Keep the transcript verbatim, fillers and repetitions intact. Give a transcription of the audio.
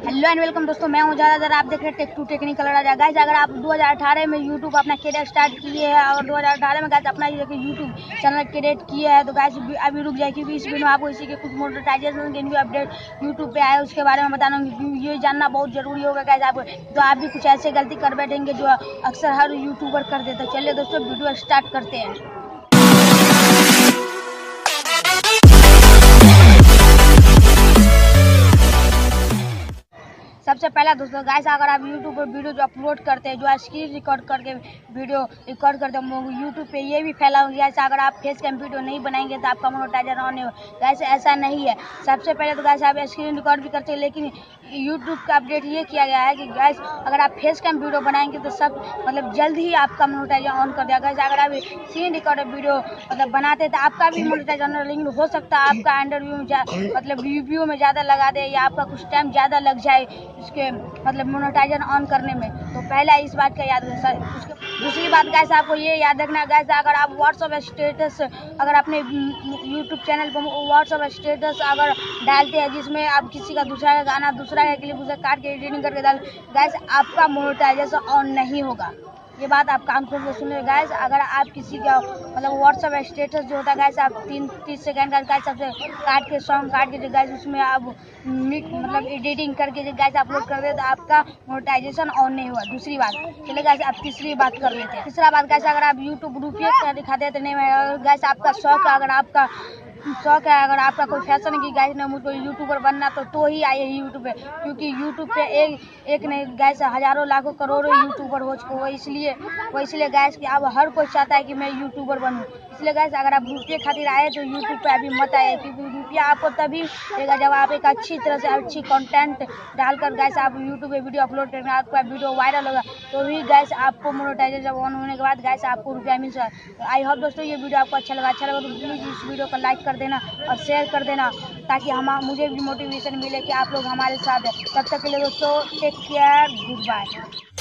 Hello and welcome दोस्तों, मैं हूं ज़्यादातर आप देख रहे हैं tech to technical Raja. Guys अगर आप दो हज़ार अठारह में यूट्यूब अपना कैरियर स्टार्ट किए हैं और दो हज़ार अठारह में गाइस अपना ये यूट्यूब चैनल क्रिएट किए हैं तो गाइस अभी रुक जाए, क्योंकि इस वीडियो में आपको इसी के कुछ मोनेटाइजेशन के न्यू अपडेट यूट्यूब पे आए उसके बारे में बताना ये जानना बहुत जरूरी होगा गाइस आपको। तो आप भी कुछ ऐसे गलती कर बैठेंगे जो अक्सर हर यूट्यूबर कर देते। चलिए दोस्तों वीडियो स्टार्ट करते हैं। सबसे पहला दोस्तों गाइस अगर आप यूट्यूब पर वीडियो जो अपलोड करते हैं, जो स्क्रीन रिकॉर्ड करके वीडियो रिकॉर्ड करते हैं यूट्यूब पे, ये भी फैला हुआ है। अगर आप फेस कैम वीडियो नहीं बनाएंगे तो आपका मोनेटाइजर ऑन नहीं होगा। गाइस ऐसा नहीं है। सबसे पहले तो गाइस आप स्क्रीन रिकॉर्ड भी करते हैं, लेकिन यूट्यूब का अपडेट ये किया गया है कि गाइस अगर आप फेस कैम वीडियो बनाएंगे तो सब मतलब जल्द ही आपका मोनेटाइजर ऑन कर दिया। गाइस अगर आप स्क्रीन रिकॉर्ड वीडियो मतलब बनाते तो आपका भी मोनेटाइजर ऑन, लेकिन हो सकता है आपका अंडर व्यू में मतलब व्यू में ज़्यादा लगा दे या आपका कुछ टाइम ज़्यादा लग जाए उसके मतलब मोनेटाइजर ऑन करने में। तो पहला इस बात का याद रखना। उसके दूसरी बात गाइस आपको ये याद रखना गाइस अगर आप व्हाट्सअप स्टेटस अगर अपने यूट्यूब चैनल पर व्हाट्सअप स्टेटस अगर डालते हैं जिसमें आप किसी का दूसरा का गाना दूसरा का क्लिप उसे काट के एडिटिंग करके डाल, गाइस आपका मोनेटाइजेशन ऑन नहीं होगा। ये बात आप कान खोल के सुनिए गाइस। अगर आप किसी का मतलब व्हाट्सअप स्टेटस जो होता है गाइस आप तीन तीस सेकंड का गाइस सबसे काट के सॉन्ग काट के गाइस उसमें आप मतलब एडिटिंग करके गाइस अपलोड कर दे तो आपका मोनेटाइजेशन ऑन नहीं हुआ। दूसरी बात चलिए गाइस आप तीसरी बात कर लेते हैं। तीसरा बात गाइस अगर आप यूट्यूब रुपये का दिखाते हैं तो नहीं गाइस आपका शौक है, अगर आपका शौक है अगर आपका कोई फैशन की गाइस ने मुझको यूट्यूबर बनना तो तो ही आइए यूट्यूब पे, क्योंकि यूट्यूब पे एक एक नहीं गाइस हजारों लाखों करोड़ों यूट्यूबर हो चुके वो इसलिए वो इसलिए गाइस कि अब हर कोई चाहता है कि मैं यूट्यूबर बनूं। इसलिए गाइस अगर आप रुपये खातिर आए तो यूट्यूब पे अभी मत आए, क्योंकि रुपया आपको तभी देगा जब आप एक अच्छी तरह से अच्छी कंटेंट डालकर गाइस आप यूट्यूब पे वीडियो अपलोड करेंगे, आपका वीडियो वायरल होगा तो भी गाइस आपको मोनेटाइजेशन जब ऑन होने के बाद गाइस आपको रुपया मिल सकता है। आई होप दोस्तों ये वीडियो आपको अच्छा लगा अच्छा लगा तो प्लीज़ इस वीडियो को लाइक कर देना और शेयर कर देना ताकि हम मुझे भी मोटिवेशन मिले कि आप लोग हमारे साथ हैं। तब तक के लिए दोस्तों टेक केयर, गुड बाय।